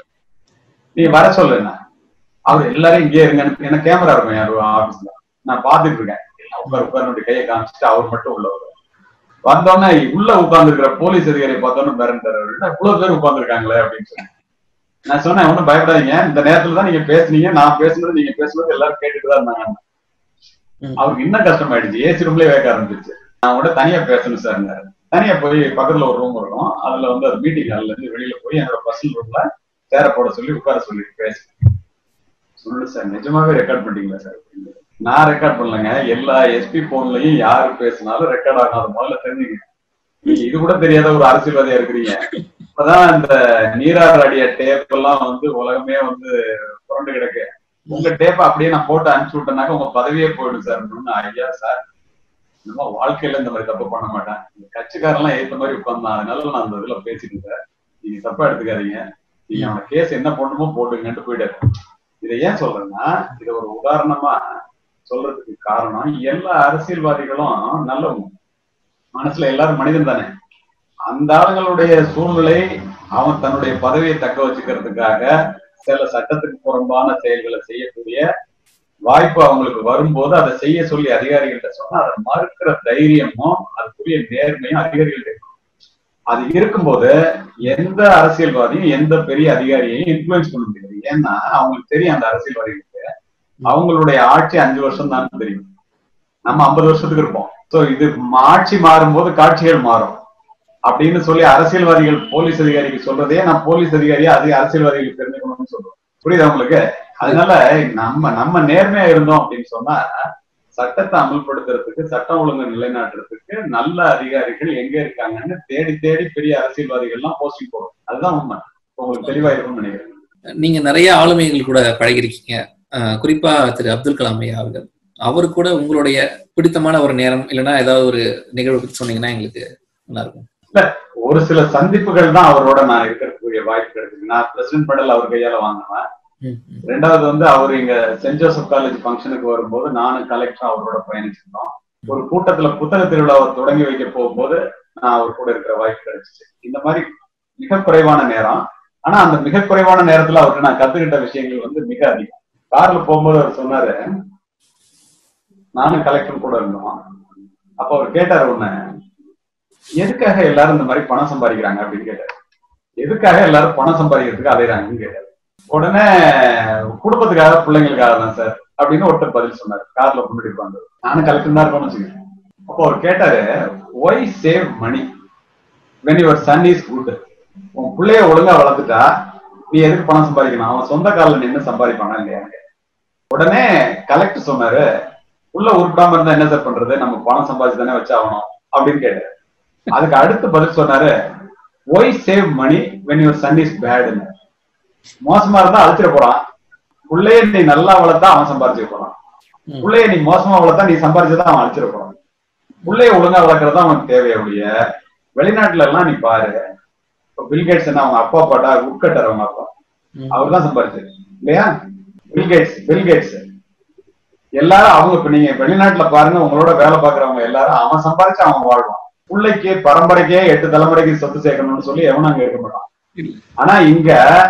நீ வர சொல்லுங்க. அவர் எல்லாரும் இங்கே இருங்கன்னு, எனக்கு கேமரா இருக்கும் யார் ஆபீஸ்ல, நான் பாத்துட்டு இருக்கேன். உட்கார்ந்து கையை காமிச்சிட்டு அவர் மட்டும் உள்ள வருவார். வந்தோடனே உள்ள உட்கார்ந்து இருக்கிற போலீஸ் அதிகாரியை பார்த்தோன்னு மிரண்டாரு, இவ்வளவு பேர் உட்கார்ந்துருக்காங்களே அப்படின்னு சொல்லி. நான் சொன்னேன், ஒன்னும் பயப்படாதீங்க, இந்த நேரத்துல தான் நீங்க பேசுனீங்க, நான் பேசுனது நீங்க பேசுனது எல்லாரும் கேட்டுட்டுதான் இருந்தாங்க. அவருக்கு இன்னும் கஷ்டமாயிடுச்சு, ஏசி ரூம்லயே வேக ஆரம்பிச்சிருச்சு. நான் கூட தனியா பேசணும் சார், தனியா போய் பக்கத்துல ஒரு ரூம் இருக்கும், அதுல வந்து அது மீட்டிங் ஹால்ல இருந்து வெளியில போய் என்னோட பர்சனல் ரூம்ல சேர போட சொல்லி உட்கார சொல்லி பேசுறேன். சொல்லு சார், நிஜமாவே ரெக்கார்ட் பண்ணிட்டீங்களா சார்? நான் ரெக்கார்ட் பண்ணலங்க, எல்லா எஸ்பி போன்லயும் யாரு பேசினாலும் ரெக்கார்ட் ஆகும், அது முதல்ல தெரிஞ்சுங்க. நீங்க இது கூட தெரியாத ஒரு அரசியல்வாதியா இருக்கிறீங்க. இப்பதான் இந்த நீரார் அடிய டேப் எல்லாம் வந்து உலகமே வந்து புரண்டு கிடக்கு. உங்க டேப்பை அப்படியே நான் போட்டு அனுப்பிச்சு விட்டேனாக்க உங்க பதவியே போயிடும் சார். ஐயா சார், இந்த வாழ்க்கையில இந்த மாதிரி தப்பு பண்ண மாட்டேன், கட்சிக்காரெல்லாம் ஏத்த மாதிரி உட்கார்ந்தான், அதனால நான் அந்த இதுல பேசிட்டு இருக்கேன், நீங்க தப்பா எடுத்துக்காதீங்க, நீங்க அவன கேஸ் என்ன பண்ணுமோ போட்டுங்கன்ட்டு போயிட்டாரு. இதை ஏன் சொல்றேன்னா, இதை ஒரு உதாரணமா சொல்றதுக்கு காரணம், எல்லா அரசியல்வாதிகளும் நல்லவங்க, மனசுல எல்லாரும் மனிதன் தானே. அந்த ஆளுங்களுடைய சூழ்நிலை, அவன் தன்னுடைய பதவியை தக்க வச்சுக்கிறதுக்காக சில சட்டத்துக்கு புறம்பான செயல்களை செய்யக்கூடிய வாய்ப்பு அவங்களுக்கு வரும்போது அதை செய்ய சொல்லி அதிகாரிகள்கிட்ட சொன்னா அதை மறுக்கிற தைரியமும் அதுக்குரிய நேர்மையும் அதிகாரிகள் இருக்கும். அது இருக்கும்போது எந்த அரசியல்வாதியும் எந்த பெரிய அதிகாரியையும் இன்ஃபுளுன்ஸ் பண்ண முடியாது. ஏன்னா அவங்களுக்கு தெரியும், அந்த அரசியல்வாதிகளுக்கு அவங்களுடைய ஆட்சி 5 வருஷம் தான் தெரியும், நம்ம 50 வருஷத்துக்கு இருப்போம். சோ இது ஆட்சி மாறும்போது காட்சிகள் மாறும் அப்படின்னு சொல்லி அரசியல்வாதிகள் போலீஸ் அதிகாரிக்கு சொல்றதே நான் போலீஸ் அதிகாரியா அது அரசியல்வாதிகளுக்கு தெரிஞ்சுக்கணும்னு சொல்றோம். புரியுது அவங்களுக்கு? அதனால நம்ம நேர்மையா இருந்தோம் அப்படின்னு சொன்னா சட்டத்தை அமல்படுத்துறதுக்கு, சட்டம் ஒழுங்கு நிலைநாட்டுறதுக்கு நல்ல அதிகாரிகள் எங்க இருக்காங்கன்னு தேடி தேடி பெரிய அரசியல்வாதிகள் எல்லாம் போஸ்டிங் போடும். அதுதான் உண்மை. உங்களுக்கு தெளிவா இருக்கும்னு நினைக்கிறேன். நீங்க நிறைய ஆளுமைகள் கூட பழகிருக்கீங்க, குறிப்பா திரு அப்துல் கலாம் ஐயா அவர்கள். அவரு கூட உங்களுடைய பிடித்தமான ஒரு நேரம் இல்லைன்னா ஏதாவது ஒரு நிகழ்வு பத்தி சொன்னீங்கன்னா எங்களுக்கு நல்லா இருக்கும். இல்ல, ஒரு சில சந்திப்புகள் தான் அவரோட நான் இருக்கிறதுக்குரிய வாய்ப்பு கிடைச்சது. நான் பிரசிடென்ட் மெடல் அவர் கையால வாங்கினேன். ரெண்டாவது வந்து அவர் இங்க சென்ட் ஜோசப் காலேஜ் ஃபங்க்ஷனுக்கு வரும்போது நானும் கலெக்டரும் அவரோட பயணிச்சிருந்தோம். ஒரு கூட்டத்துல புத்தக திருவிழாவை தொடங்கி வைக்க போகும்போது நான் அவர் கூட இருக்கிற வாய்ப்பு கிடைச்சிச்சு. இந்த மாதிரி மிக குறைவான நேரம். ஆனா அந்த மிக குறைவான நேரத்துல அவர்கிட்ட நான் கத்துக்கிட்ட விஷயங்கள் வந்து மிக அதிகம். கார்ல போகும்போது அவர் சொன்னாரு, நானும் கலெக்டர் கூட இருந்தோம். அப்ப அவர் கேட்டாரு, ஒண்ணு எதுக்காக எல்லாரும் இந்த மாதிரி பணம் சம்பாதிக்கிறாங்க அப்படின்னு கேட்டாரு. எதுக்காக எல்லாரும் பணம் சம்பாதிக்கிறதுக்கு அலையிறாங்கன்னு கேட்டாரு. உடனே குடும்பத்துக்காக, பிள்ளைங்களுக்காக தான் சார் அப்படின்னு ஒருத்தர் பதில் சொன்னாரு. கார்ல முன்னாடி உட்காந்து நானும் கலெக்டர் தான் இருக்கணும்னு வச்சுக்கேன். அப்போ அவர் கேட்டாரு, why save money when your son is good? உன் பிள்ளைய ஒழுங்கா வளர்த்துட்டா நீ எதுக்கு பணம் சம்பாதிக்கணும்? அவன் சொந்த காலில் நின்று சம்பாதிப்பானா இல்லையா? உடனே கலெக்டர் சொன்னாரு, உள்ள உருப்படாம இருந்தா என்ன சார் பண்றது, நம்ம பணம் சம்பாதிச்சு தானே வச்சாகணும் அப்படின்னு கேட்டாரு. அதுக்கு அடுத்து பதில் சொன்னாரு, why save money when your son is பேட்னு. மோசமா இருந்தா அழிச்சிட போறான், பிள்ளைய நீ நல்லா வளர்த்தா அவன் சம்பாதிச்சு போறான், பிள்ளைய நீ மோசமா வளர்த்தா நீ சம்பாதிச்சுதான் அவன் அழிச்சிட போறான். பிள்ளைய ஒழுங்கா வளர்க்கறதா அவனுக்கு தேவையுடைய. வெளிநாட்டுல எல்லாம் நீ பாரு, பில்கேட்ஸ் என்ன அவங்க அப்பா பாட்டா உட்கட்டர், அவங்க அப்பா அவர் தான் சம்பாதிச்சாரு இல்லையா? பில்கேட்ஸ் எல்லாரும் அவங்க. இப்ப நீங்க வெளிநாட்டுல பாருங்க, உங்களோட வேலை பாக்குறவங்க எல்லாரும் அவன் சம்பாதிச்சு அவன் வாழ்வான். பிள்ளைக்கு பரம்பரைக்கே 8 தலைமுறைக்கு சொத்து சேர்க்கணும்னு சொல்லி எவனும் அங்க இருக்க மாட்டான். ஆனா இங்க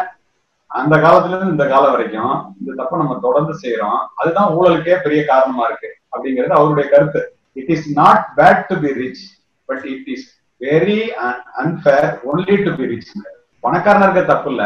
அந்த காலத்துல இருந்து இந்த காலம் வரைக்கும் இந்த தப்ப நம்ம தொடர்ந்து செய்யறோம். அதுதான் ஊழலுக்கே பெரிய காரணமா இருக்கு அப்படிங்கிறது அவருடைய கருத்து. It is not bad to be rich, but it is very unfair only to be rich. பணக்காரன் இருக்க தப்பு இல்ல,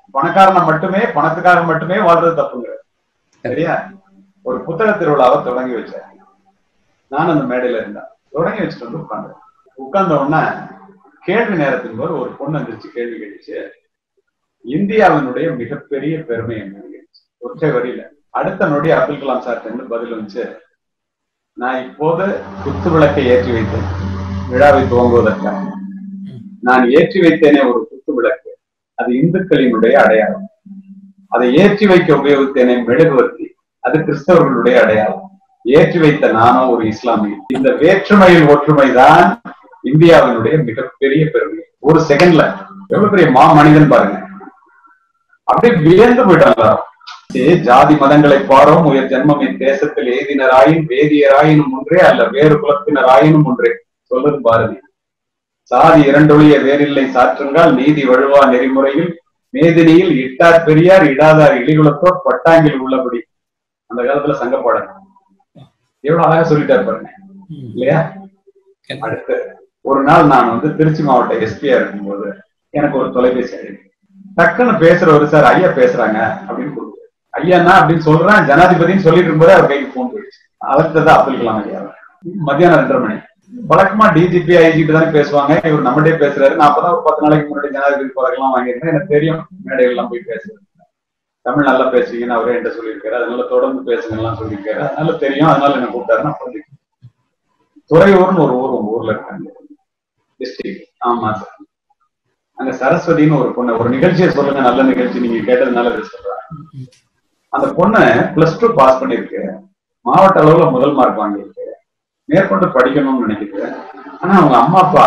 பணத்துக்காக மட்டுமே வாழ்றது தப்புங்க. சரியா? ஒரு புத்தக திருவிழாவை தொடங்கி வச்சேன். நான் அந்த மேடையில இருந்தேன். தொடங்கி வச்சுட்டு வந்து உட்கார்ந்த உடனே கேள்வி நேரத்தின் போது ஒரு பொண்ணு வந்துருச்சு, கேள்வி கேட்டுச்சு. இந்தியாவினுடைய மிகப்பெரிய பெருமை என்ன? ஒற்றை வரியில. அடுத்த நொடி அப்துல் கலாம் சார் பதில் வந்துச்சு, நான் இப்போது குத்து விளக்கை ஏற்றி வைத்தேன் விழாவை துவங்குவதற்காக. நான் ஏற்றி வைத்தேனே ஒரு குத்து விளக்கு, அது இந்துக்களினுடைய அடையாளம். அதை ஏற்றி வைக்க உபயோகித்தேனே மெழுகுவர்த்தி, அது கிறிஸ்தவர்களுடைய அடையாளம். ஏற்றி வைத்த நானோ ஒரு இஸ்லாமிய. இந்த வேற்றுமையில் ஒற்றுமைதான் இந்தியாவினுடைய மிகப்பெரிய பெருமை. ஒரு செகண்ட்ல எவ்வளவு பெரிய மனிதன் பாருங்க. அப்படியே வியந்து போயிட்டாங்க. ஜாதி மதங்களை பாரோம் உயர் ஜென்மம் இத்தேசத்தில் எய்தினராயின் வேதியராயினும் ஒன்றே அல்ல வேறு குலத்தினராயினும் ஒன்றே சொல்றது பாரதி. சாதி இரண்டொழிய வேறில்லை சாற்றுங்கால் நீதி வழுவா நெறிமுறையில் மேதினியில் இட்டார் பெரியார் இடாதார் இழிகுலத்தோர் பட்டாங்கில் உள்ளபடி. அந்த காலத்துல சங்கப்பாடல் எவ்வளவு அழகா சொல்லிட்டாரு பாருங்க இல்லையா. அடுத்து ஒரு நாள் நான் வந்து திருச்சி மாவட்ட எஸ்பியா இருக்கும்போது எனக்கு ஒரு தொலைபேசி டக்குன்னு பேசுறவரு, சார் ஐயா பேசுறாங்க அப்படின்னு கொடுக்குறாரு. ஐயாண்ணா அப்படின்னு சொல்றேன், ஜனாதிபதினு சொல்லிட்டு இருக்கும்போது அவர் கைக்கு போன் போயிடுச்சு. அடுத்ததான் அப்துல் கலாம் ஐயா. மத்தியானம் 2:30 மணி. வழக்கமா டிஜிபி ஐஜிபி தானே பேசுவாங்க, இவர் நம்மகிட்டே பேசுறாரு. நான் அப்பதான் ஒரு 10 நாளைக்கு முன்னாடி ஜனாதிபதி பதக்கெல்லாம் வாங்கியிருந்தேன். எனக்கு தெரியும் மேடைகள் எல்லாம் போய் பேசுறது. தமிழ் நல்லா பேசுறீங்கன்னு அவரே என்கிட்ட சொல்லியிருக்காரு. அதனால தொடர்ந்து பேசுங்க எல்லாம் சொல்லியிருக்காரு. அதனால தெரியும், அதனால என்ன கூப்பிட்டாரு. நான் புரிஞ்சுக்கிறேன். துறையூர்னு ஒரு ஊர் உங்க ஊர்ல இருக்காங்க டிஸ்ட்ரிக்ட். ஆமா சார். அங்க சரஸ்வதினு ஒரு பொண்ணு, ஒரு நிகழ்ச்சியை சொல்லுங்க, நல்ல நிகழ்ச்சி நீங்க கேட்டதுனால சொல்றேன். அந்த பொண்ணு +2 பாஸ் பண்ணிருக்கு, மாவட்ட அளவுல முதல் மார்க் வாங்கியிருக்கு, மேற்கொண்டு படிக்கணும்னு நினைக்குது. ஆனா அவங்க அம்மா அப்பா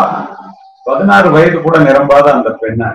16 வயது கூட நிரம்பாத அந்த பெண்ணை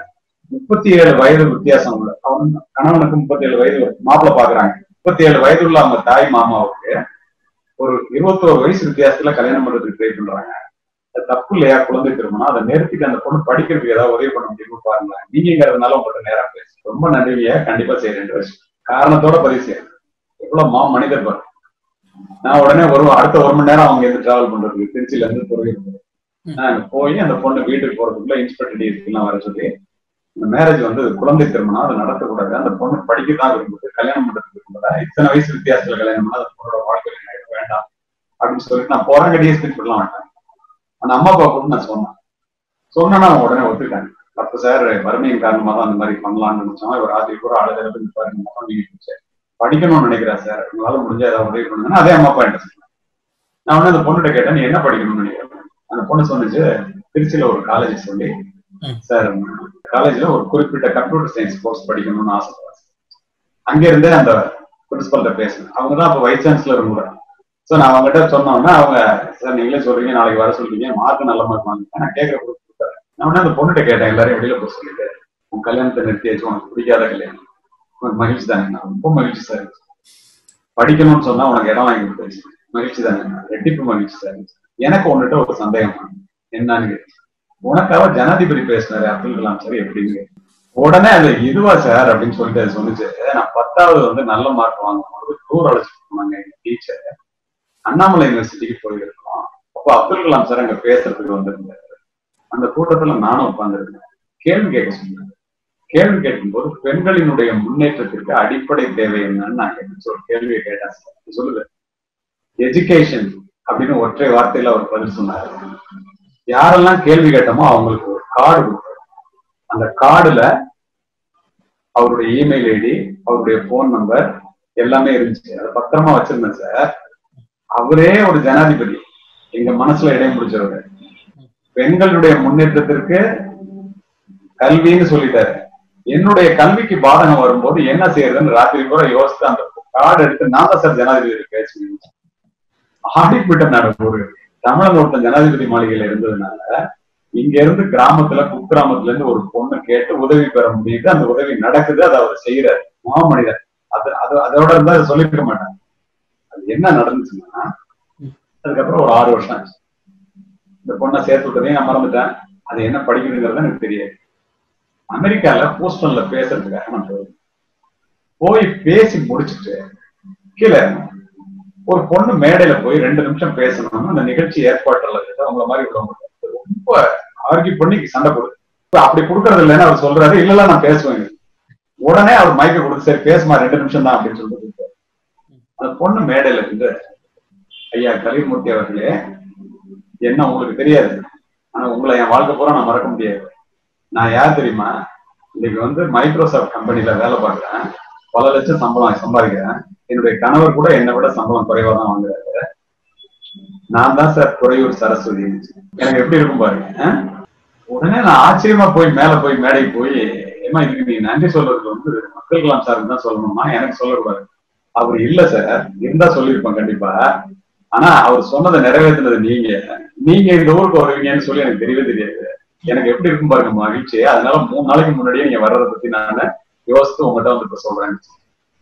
37 வயது வித்தியாசம் உள்ள, அவங்க கணவனுக்கு 37 வயது மாப்பிள்ள பாக்குறாங்க. 37 வயது உள்ள அவங்க தாய் மாமாவுக்கு ஒரு 21 வயசு வித்தியாசத்துல கல்யாணம் பண்றதுக்கு ட்ரை பண்றாங்க. தப்பு இல்லையா? குழந்தை திருமணம். அதை நிறுத்திட்டு அந்த பொண்ணு படிக்கிறதுக்கு ஏதாவது உதவி பண்ண முடியும்னு பாருங்க. நீங்கிறதுனால உங்கள்கிட்ட நேரம் பேசு. ரொம்ப நன்றியா, கண்டிப்பா செய்யறேன். காரணத்தோட பதிவு செய்யறேன். எவ்வளவு மனிதர் பாரு. நான் உடனே அடுத்த 1 மணி நேரம் அவங்க இருந்து டிராவல் பண்றதுக்கு திருச்சியில இருந்து துறையூர் நான் போய் அந்த பொண்ணு வீட்டுக்கு போறதுக்குள்ள இன்ஸ்பெக்டர் டிஎஸ்பி எல்லாம் வர சொல்லி, இந்த மேரேஜ் வந்து குழந்தை திருமணம், அதை நடத்தக்கூடாது, அந்த பொண்ணு படிக்கத்தான் விரும்புது, கல்யாணம் பண்றதுக்கு விரும்புதா, இத்தனை வயசு வித்தியாசத்துல கல்யாணம் பண்ணா அந்த பொண்ணோட வாழ்க்கை வேண்டாம் அப்படின்னு சொல்லிட்டு நான் போறாங்க. டிஎஸ்பி சொல்ல மாட்டேன். அந்த அம்மா அப்பா கூட நான் சொன்னேன்னா அவங்க உடனே ஒத்துக்காங்க. அப்ப சார் வறுமையின் காரணமா தான் அந்த மாதிரி பண்ணலாம்னு நினைச்சோம். இவர் ராத்திரி கூட அழுது பாருங்க படிக்கணும்னு நினைக்கிறா சார், உங்களால முடிஞ்சா ஏதாவது உதவி பண்ணுங்கன்னா அதே அம்மா அப்பா என்ன சொன்னேன். நான் உடனே அந்த பொண்ணுகிட்ட கேட்டேன், நீ என்ன படிக்கணும்னு நினைக்கிறேன். அந்த பொண்ணு சொன்னிச்சு, திருச்சியில ஒரு காலேஜ் சொல்லி, சார் காலேஜ்ல ஒரு குறிப்பிட்ட கம்ப்யூட்டர் சயின்ஸ் கோர்ஸ் படிக்கணும்னு ஆசைப்படுறேன். அங்க இருந்தே அந்த பிரின்சிபல்கிட்ட பேசுனேன். அவங்கதான் அப்ப வைஸ் சான்சலர் கூட. சோ நான் அவங்ககிட்ட சொன்னோன்னா அவங்க, சார் நீங்களே சொல்றீங்க நாளைக்கு வர சொல்றீங்க, மார்க் நல்ல மார்க் வாங்க, நான் கேட்கற கொடுத்தாரு. நான் உடனே அந்த பொண்ணுகிட்ட கேட்டேன், எல்லாரையும் வெளியில போய் சொல்லிட்டு, உன் கல்யாணத்தை நிறுத்தியாச்சு, உனக்கு பிடிக்காத கல்யாணம், உனக்கு மகிழ்ச்சி தானே? நான் ரொம்ப மகிழ்ச்சி சார். படிக்கணும்னு சொன்னா உனக்கு இடம் வாங்கி கொடுத்தாச்சு, மகிழ்ச்சி தானே? ரெட்டிப்பு மகிழ்ச்சி சார். எனக்கு உன்கிட்ட ஒரு சந்தேகம் என்னன்னு கேட்டு, உனக்காக ஜனாதிபதி பேசினாரு அப்துல் கலாம் சார் எப்படின்னு. உடனே அது இதுவா சார் அப்படின்னு சொல்லிட்டு அது சொன்னிச்சு, நான் 10வது வந்து நல்ல மார்க் வாங்கும்போது டூர் அழைச்சிட்டு போனாங்க எங்க டீச்சர், அண்ணாமலை யூனிவர்சிட்டிக்கு போயிருக்கோம். அப்போ அப்துல் கலாம் சார் அங்க பேசுறதுக்கு வந்திருந்தாரு. அந்த கூட்டத்துல நானும் உட்கார்ந்துருக்கேன். கேள்வி கேட்க சொன்னாங்க. கேள்வி கேட்கும்போது பெண்களினுடைய முன்னேற்றத்திற்கு அடிப்படை தேவை என்னன்னு நான் ஒரு கேள்வியை கேட்டேன். சார் சொல்லுது எஜுகேஷன் அப்படின்னு ஒற்றை வார்த்தையில அவர் பதில் சொன்னாரு. யாரெல்லாம் கேள்வி கேட்டோமோ அவங்களுக்கு ஒரு கார்டு கொடுத்தாரு. அந்த கார்டுல அவருடைய இமெயில் ஐடி, அவருடைய போன் நம்பர் எல்லாமே இருந்துச்சு. அதை பத்திரமா வச்சிருந்தேன் சார். அவரே ஒரு ஜனாதிபதி, எங்க மனசுல இடம் பிடிச்சவரு. பெண்களுடைய முன்னேற்றத்திற்கு கல்வின்னு சொல்லிட்டாரு. என்னுடைய கல்விக்கு பாதகம் வரும்போது என்ன செய்யறதுன்னு ராத்திரி கூட யோசித்து அந்த கார்டு எடுத்து நான் தான் சார் ஜனாதிபதி பேசி ஆடிப்பட்ட நாடு. ஒரு தமிழக ஒருத்தன் ஜனாதிபதி மாளிகையில இருந்ததுனால இங்க இருந்து கிராமத்துல குக்கிராமத்துல இருந்து ஒரு பொண்ணு கேட்டு உதவி பெற முடியுது. அந்த உதவி நடக்குது, அதை அவர் செய்யறாரு. மனிதர் அதோட இருந்தா அதை சொல்லிருக்க மாட்டாங்க. அது என்ன நடந்துச்சுன்னா, அதுக்கப்புறம் ஒரு 6 வருஷம் ஆச்சு. இந்த பொண்ணை சேர்த்து விட்டதையும் நான் மறந்துட்டேன். அது என்ன படிக்கிறதுங்கிறது எனக்கு தெரியாது. அமெரிக்கால போஸ்டன்ல பேசுறதுக்காக நான் போய் பேசி முடிச்சுட்டு கீழே ஒரு பொண்ணு மேடையில போய் 2 நிமிஷம் பேசணும்னு அந்த நிகழ்ச்சி ஏற்பாட்டுல அவங்கள மாதிரி உள்ளவங்க ரொம்ப ஆர்கியூ பண்ணி சண்டை போடுது. அப்படி கொடுக்கறது இல்லைன்னு அவர் சொல்றாரு. இல்ல நான் பேசுவேன். உடனே அவர் மைக்க கொடுத்து, சரி பேசுமா 2 நிமிஷம் தான் அப்படின்னு சொல்லிட்டு அந்த பொண்ணு மேடையில இருந்து, ஐயா கலிமூர்த்தி அவர்களே, என்ன உங்களுக்கு தெரியாது, ஆனா உங்களை என் வாழ்க்கை பூரா நான் மறக்க முடியாது. நான் யார் தெரியுமா? இன்னைக்கு வந்து மைக்ரோசாஃப்ட் கம்பெனில வேலை பார்க்கிறேன், பல லட்சம் சம்பாதிக்கிறேன். என்னுடைய கணவர் கூட என்னை விட சம்பளம் குறைவா தான் வாங்குறாரு. நான் தான் சார் துறையூர் சரஸ்வதி. எனக்கு எப்படி இருக்கும் பாருங்க. உடனே நான் ஆச்சரியமா போய் மேல போய் மேடைக்கு போய், ஏமா இதுக்கு நீங்க நன்றி சொல்றதுக்கு வந்து அப்துல் கலாம் சாருக்கு தான் சொல்லணுமா, எனக்கு சொல்லக்கூடாது. அவர் இல்ல சார், இருந்தா சொல்லியிருப்பேன் கண்டிப்பா. ஆனா அவர் சொன்னதை நிறைவேற்றினது நீங்க இந்த ஊருக்கு வருவீங்கன்னு சொல்லி எனக்கு தெரியவே தெரியாது. எனக்கு எப்படி இருக்கும் பாருங்க மகிழ்ச்சி. அதனால 3 நாளைக்கு முன்னாடியே நீங்க வர்றதை பத்தி நான் யோசித்து உங்கள்கிட்ட வந்து இப்ப சொல்றேன்.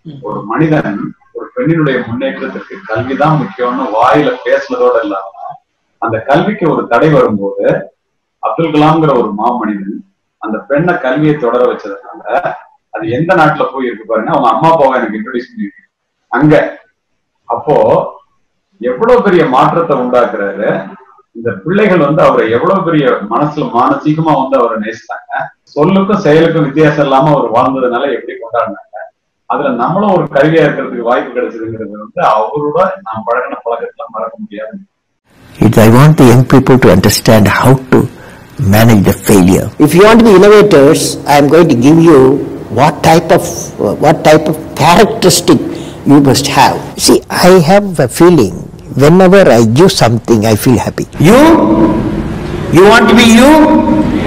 ஒரு மனிதன் ஒரு பெண்ணினுடைய முன்னேற்றத்திற்கு கல்விதான் முக்கியம்னு வாயில பேசுனதோட இல்லாம அந்த கல்விக்கு ஒரு தடை வரும்போது அப்துல் கலாம்ங்கிற ஒரு மாமனிதன் அந்த பெண்ணை கல்வியை தொடர வச்சதுனால அது எந்த நாட்டுல போய் இருக்கு பாருங்க, அவங்க அம்மா அப்பாவை எனக்கு இன்ட்ரோடியூஸ் பண்ணிருக்கு அங்க. அப்போ எவ்வளவு பெரிய மாற்றத்தை உண்டாக்குறாரு. இந்த பிள்ளைகள் வந்து அவரை எவ்வளவு பெரிய மனசுல மானசீகமா வந்து அவரை நேசித்தாங்க. சொல்லுக்கும் செயலுக்கும் வித்தியாசம் இல்லாம அவர் வாழ்ந்ததுனால எப்படி கொண்டாடினாங்க. அதுல நம்மளும் ஒரு கல்வியா இருக்கிறதுக்கு வாய்ப்பு கிடைச்சதுங்கிறது வந்து அவரோட நாம் பழகின பழக்கத்துல மறக்க முடியாது. I want the young people to understand how to manage the failure. If you want to be innovators, I am going to give you what type of characteristic you must have. See, I have a feeling whenever I give something, I feel happy. You want to be you?